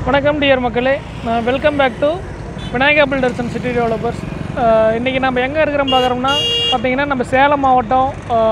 வணக்கம் டியர் மக்களே, welcome back to Vinayaka builders and city developers. இன்றைக்கி நம்ம எங்கே இருக்கிறோம் பார்க்குறோம்னா பார்த்திங்கன்னா நம்ம சேலம் மாவட்டம்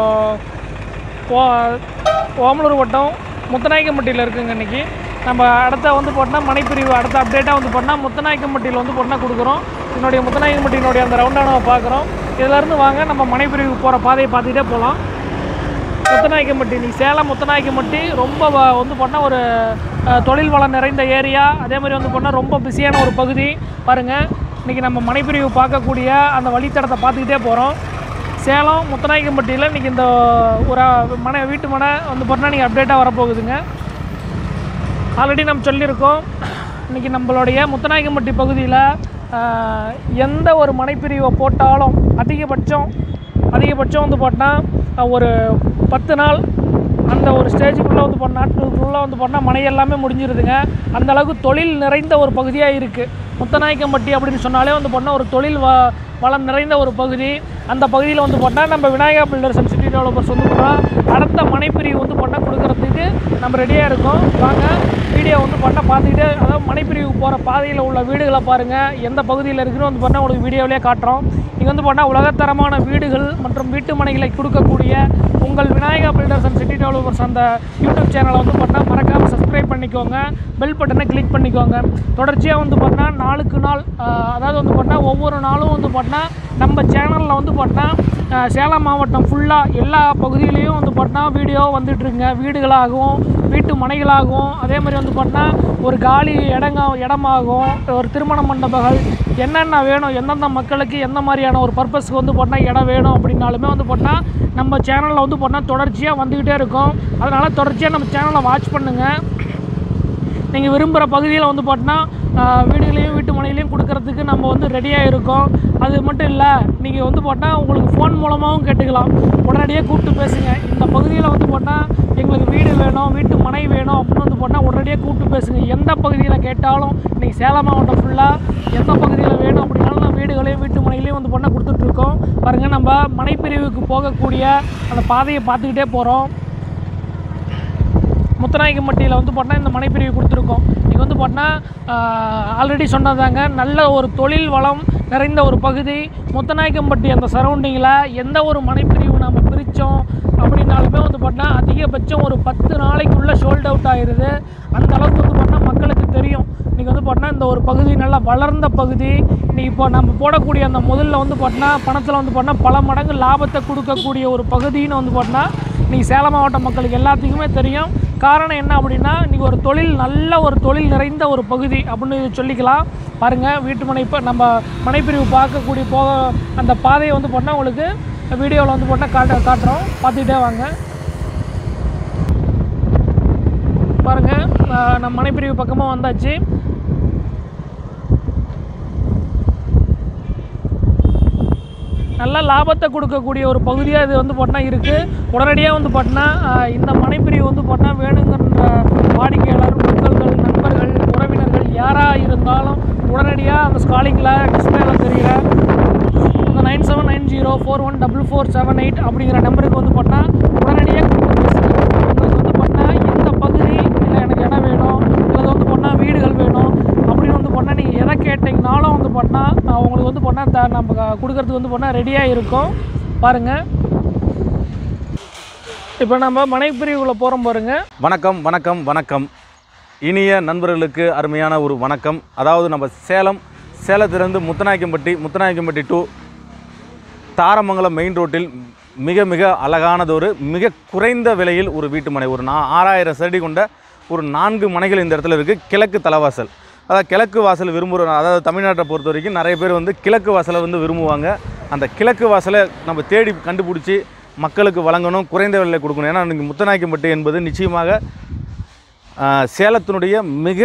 ஓமலூர் வட்டம் முத்துநாயக்கம்பட்டியில் இருக்குங்க. இன்றைக்கி நம்ம அடுத்த வந்து போட்டோம்னா மனைப்பிரிவு அடுத்த அப்டேட்டாக வந்து போட்டோம்னா முத்துநாயக்கம்பட்டியில் வந்து போட்டோம்னா கொடுக்குறோம். என்னுடைய முத்துநாயக்கம்பட்டியினுடைய அந்த ரவுண்டான பார்க்குறோம். இதிலேருந்து வாங்க நம்ம மனைப்பிரிவு போகிற பாதையை பார்த்துக்கிட்டே போகலாம். முத்துநாயக்கம்பட்டி இன்றைக்கி சேலம் முத்துநாயக்கம்பட்டி ரொம்ப வந்து போட்டால் ஒரு தொழில் வளம் நிறைந்த ஏரியா. அதே மாதிரி வந்து போட்டால் ரொம்ப பிஸியான ஒரு பகுதி பாருங்கள். இன்றைக்கி நம்ம மனைப்பிரிவு பார்க்கக்கூடிய அந்த வழித்தடத்தை பார்த்துக்கிட்டே போகிறோம். சேலம் முத்துநாயக்கம்பட்டியில் இன்றைக்கி இந்த ஒரு வீட்டு மனை வந்து போட்டால் நீங்கள் அப்டேட்டாக வரப்போகுதுங்க. ஆல்ரெடி நம்ம சொல்லியிருக்கோம், இன்றைக்கி நம்மளுடைய முத்துநாயக்கம்பட்டி பகுதியில் எந்த ஒரு மனைப்பிரிவை போட்டாலும் அதிகபட்சம் வந்து போட்டால் ஒரு 10 நாள் அந்த ஒரு ஸ்டேஜுக்குள்ளே வந்து போனால் நாட்டுக்குள்ளே வந்து போனால் மனை எல்லாமே முடிஞ்சிருதுங்க. அந்தளவுக்கு தொழில் நிறைந்த ஒரு பகுதியாக இருக்குது முத்துநாயக்கம்பட்டி அப்படின்னு சொன்னாலே வந்து போனால் ஒரு தொழில் வளம் நிறைந்த ஒரு பகுதி. அந்த பகுதியில் வந்து போட்டால் நம்ம Vinayaka builders and city developers வந்து போனால் அடுத்த மனைப்பிரிவு வந்து போட்டால் கொடுக்கறதுக்கு நம்ம ரெடியாக இருக்கோம். வாங்க வீடியோ வந்து போட்டால் பார்த்துக்கிட்டே, அதாவது மனைப்பிரிவு போகிற பாதையில் உள்ள வீடுகளை பாருங்கள். எந்த பகுதியில் இருக்குன்னு வந்து போட்டால் உங்களுக்கு வீடியோவிலே காட்டுறோம். இங்கே வந்து போட்டால் உலகத்தரமான வீடுகள் மற்றும் வீட்டு மனைகளை கொடுக்கக்கூடிய உங்கள் Vinayaka builders and city developers அந்த யூடியூப் சேனலை வந்து போட்டால் மறக்காமல் சப்ஸ்கிரைப் பண்ணிக்கோங்க, பெல் பட்டனை கிளிக் பண்ணிக்கோங்க. தொடர்ச்சியாக வந்து போட்டால் நாளுக்கு நாள், அதாவது வந்து போட்டால் ஒவ்வொரு நாளும் வந்து போட்டால் நம்ம சேனலில் வந்து போட்டால் சேலம் மாவட்டம் ஃபுல்லாக எல்லா பகுதியிலையும் வந்து போட்டால் வீடியோ வந்துட்டுருங்க. வீடுகளாகவும் வீட்டு மனைகளாகவும் அதே மாதிரி வந்து போட்டால் ஒரு காலி இடமாகும், ஒரு திருமண மண்டபங்கள் என்னென்ன வேணும், எந்தெந்த மக்களுக்கு எந்த மாதிரியான ஒரு பர்பஸ்க்கு வந்து போட்டால் இடம் வேணும் அப்படின்னாலுமே வந்து போட்டால் நம்ம சேனலில் வந்து போட்டால் தொடர்ச்சியாக வந்துக்கிட்டே இருக்கும். அதனால் தொடர்ச்சியாக நம்ம சேனலை வாட்ச் பண்ணுங்கள். நீங்கள் விரும்புகிற பகுதியில் வந்து போட்டால் வீடுகளையும் வீட்டு மனைகளையும் கொடுக்கறதுக்கு நம்ம வந்து ரெடியாக இருக்கோம். அது மட்டும் இல்லை, நீங்கள் வந்து போட்டால் உங்களுக்கு ஃபோன் மூலமாகவும் கேட்டுக்கலாம். உடனடியாக கூப்பிட்டு பேசுங்க. இந்த பகுதியில் வந்து போட்டால் எங்களுக்கு வீடு வேணும், வீட்டு மனை வேணும் அப்படின்னு வந்து போட்டால் உடனடியாக கூப்பிட்டு பேசுங்க. எந்த பகுதியில் கேட்டாலும் இன்றைக்கி சேலம் மாவட்டம் ஃபுல்லாக எந்த பகுதியில் வேணும் அப்படின்னாலும் நான் வீடுகளையும் வீட்டு மனைகளையும் வந்து போட்டால் கொடுத்துட்ருக்கோம். பாருங்கள், நம்ம மனைப்பிரிவுக்கு போகக்கூடிய அந்த பாதையை பார்த்துக்கிட்டே போகிறோம். முத்துநாயக்கம்பட்டியில் வந்து போட்டால் இந்த மனைப்பிரிவு கொடுத்துருக்கோம். இங்கே வந்து போட்டால் ஆல்ரெடி சொன்னதாங்க, நல்ல ஒரு தொழில் வளம் நிறைந்த ஒரு பகுதி முத்துநாயக்கம்பட்டி. அந்த சரௌண்டிங்கில் எந்த ஒரு மனைப்பிரிவு நம்ம பிரித்தோம் அப்படின்னாலுமே வந்து போட்டால் அதிகபட்சம் ஒரு 10 நாளைக்குள்ளே சோல்ட் அவுட் ஆகிடுது. அந்த அளவுக்கு வந்து போட்டால் மக்களுக்கு தெரியும். இன்றைக்கி வந்து போட்டால் இந்த ஒரு பகுதி நல்லா வளர்ந்த பகுதி. இன்றைக்கி இப்போ நம்ம போடக்கூடிய அந்த முதல்ல வந்து போட்டால் பணத்தில் வந்து போட்டால் பல மடங்கு லாபத்தை கொடுக்கக்கூடிய ஒரு பகுதின்னு வந்து போட்டால் இன்றைக்கி சேலம் மாவட்ட மக்களுக்கு எல்லாத்துக்குமே தெரியும். காரணம் என்ன அப்படின்னா, இன்றைக்கி ஒரு நல்ல ஒரு தொழில் நிறைந்த ஒரு பகுதி அப்படின்னு சொல்லிக்கலாம். பாருங்கள், வீட்டு மனை இப்போ நம்ம மனைப்பிரிவு பார்க்கக்கூடிய அந்த பாதையை வந்து போட்டால் உங்களுக்கு வீடியோவில் வந்து போட்டால் காட்டுறோம், பார்த்துக்கிட்டே வாங்க. பாருங்கள், நம்ம மனைப்பிரிவு பக்கமாக வந்தாச்சு. நல்ல லாபத்தை கொடுக்கக்கூடிய ஒரு பகுதியாக இது வந்து போட்டால் இருக்குது. உடனடியாக வந்து போட்டால் இந்த மனைப்பிரிவு வந்து போட்டால் வேணுங்கிற வாடிக்கையாளர், மக்கள்கள், நண்பர்கள், உறவினர்கள் யாராக இருந்தாலும் உடனடியாக அந்த ஸ்காலிங்கில் டிஸ்பிளேல தெரிகிற அந்த 9790414478 அப்படிங்கிற நம்பருக்கு வந்து போட்டால் உடனடியாக உங்களுக்கு வந்து போட்டால் இந்த பகுதி இல்லை எனக்கு இடம் வேணும், இல்லை வந்து போட்டால் வீடுகள் வேணும் அப்படின்னு வந்து போட்டால் நீங்கள் எதை கேட்டிங்கனாலும் வந்து போட்டால் உங்களுக்கு வந்து போட்டால் நம்ம கொடுக்கறதுக்கு வந்து போட்டால் ரெடியாக இருக்கும். பாருங்கள், இப்போ நம்ம மனைப்பிரிவுக்குள்ளே போகிறோம் பாருங்கள். வணக்கம் வணக்கம் வணக்கம். இனிய நண்பர்களுக்கு அருமையான ஒரு வணக்கம். அதாவது நம்ம சேலத்திலிருந்து முத்துநாயக்கம்பட்டி டு தாரமங்கலம் மெயின் ரோட்டில் மிக மிக அழகானதொரு மிக குறைந்த விலையில் ஒரு வீட்டு மனை, ஒரு 6000 சதுரடி கொண்ட ஒரு 4 மனைகள் இந்த இடத்துல இருக்குது. கிழக்கு தலைவாசல், அதாவது கிழக்கு வாசல் விரும்புகிற, அதாவது தமிழ்நாட்டை பொறுத்த வரைக்கும் நிறைய பேர் வந்து கிழக்கு வாசலை வந்து விரும்புவாங்க. அந்த கிழக்கு வாசலை நம்ம தேடி கண்டுபிடிச்சி மக்களுக்கு வழங்கணும், குறைந்த விலையில் கொடுக்கணும். ஏன்னா இன்றைக்கி முத்துநாயக்கம்பட்டி என்பது நிச்சயமாக சேலத்தினுடைய மிக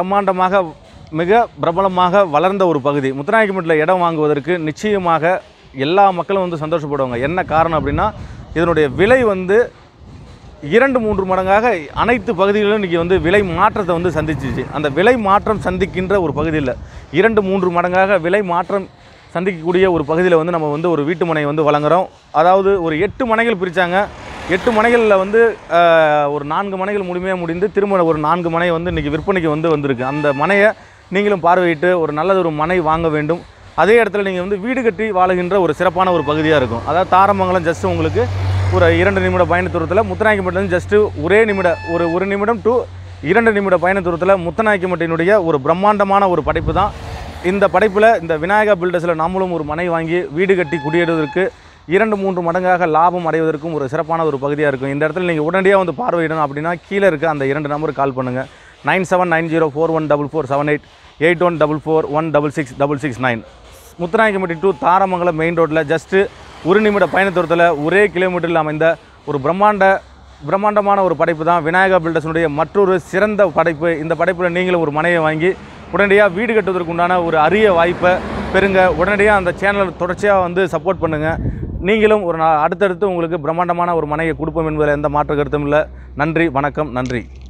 பிரபலமாக வளர்ந்த ஒரு பகுதி. முத்துநாயக்கம்பட்டியில் இடம் வாங்குவதற்கு நிச்சயமாக எல்லா மக்களும் வந்து சந்தோஷப்படுவாங்க. என்ன காரணம் அப்படின்னா, இதனுடைய விலை வந்து 2-3 மடங்காக அனைத்து பகுதிகளிலும் இன்றைக்கி வந்து விலை மாற்றத்தை வந்து சந்திச்சிச்சு. அந்த விலை மாற்றம் சந்திக்கின்ற ஒரு பகுதியில் 2-3 மடங்காக விலை மாற்றம் சந்திக்கக்கூடிய ஒரு பகுதியில் வந்து நம்ம வந்து ஒரு வீட்டு மனை வந்து வழங்குகிறோம். அதாவது ஒரு 8 மனைகள் பிரித்தாங்க. 8 மனைகளில் வந்து ஒரு 4 மனைகள் முழுமையாக முடிந்து திரும்ப ஒரு 4 மனை வந்து இன்றைக்கி விற்பனைக்கு வந்திருக்கு. அந்த மனையை நீங்களும் பார்வையிட்டு ஒரு நல்லதொரு மனை வாங்க வேண்டும். அதே இடத்துல நீங்கள் வந்து வீடு கட்டி வாழுகின்ற ஒரு சிறப்பான ஒரு பகுதியாக இருக்கும். அதாவது தாரமங்கலம் ஜஸ்ட்டு உங்களுக்கு ஒரு 2 நிமிட பயண தூரத்தில், முத்துநாயக்கம்பட்டிலேருந்து ஜஸ்ட்டு ஒரு நிமிடம் டு 2 நிமிட பயண தூரத்தில் முத்துநாயக்கம்பட்டியினுடைய ஒரு பிரம்மாண்டமான ஒரு படைப்பு தான். இந்த படைப்பில் இந்த விநாயகா பில்டர்ஸில் நம்மளும் ஒரு மனை வாங்கி வீடு கட்டி குடியேறுவதற்கு 2-3 மடங்காக லாபம் அடைவதற்கும் ஒரு சிறப்பான ஒரு பகுதியாக இருக்கும். இந்த இடத்துல நீங்கள் உடனடியாக வந்து பார்வையிடணும் அப்படின்னா கீழே இருக்க அந்த 2 நம்பருக்கு கால் பண்ணுங்கள். 9790414478 8144166669. முத்துநாயக்கம்பட்டி டு தாரமங்கலம் மெயின் ரோட்டில் ஜஸ்ட்டு 1 நிமிட பயண தூரத்தில் ஒரே கிலோமீட்டரில் அமைந்த ஒரு பிரம்மாண்டமான ஒரு படைப்பு தான் விநாயகா பில்டர்ஸுடைய மற்றொரு சிறந்த படைப்பு. இந்த படைப்பில் நீங்களும் ஒரு மனையை வாங்கி உடனடியாக வீடு கட்டுவதற்கு உண்டான ஒரு அரிய வாய்ப்பை பெறுங்க. உடனடியாக அந்த சேனலை தொடர்ச்சியாக வந்து சப்போர்ட் பண்ணுங்கள். நீங்களும் அடுத்தடுத்து உங்களுக்கு பிரம்மாண்டமான ஒரு மனையை கொடுப்போம் என்பதில் எந்த மாற்று கருத்தும் இல்லை. நன்றி, வணக்கம், நன்றி.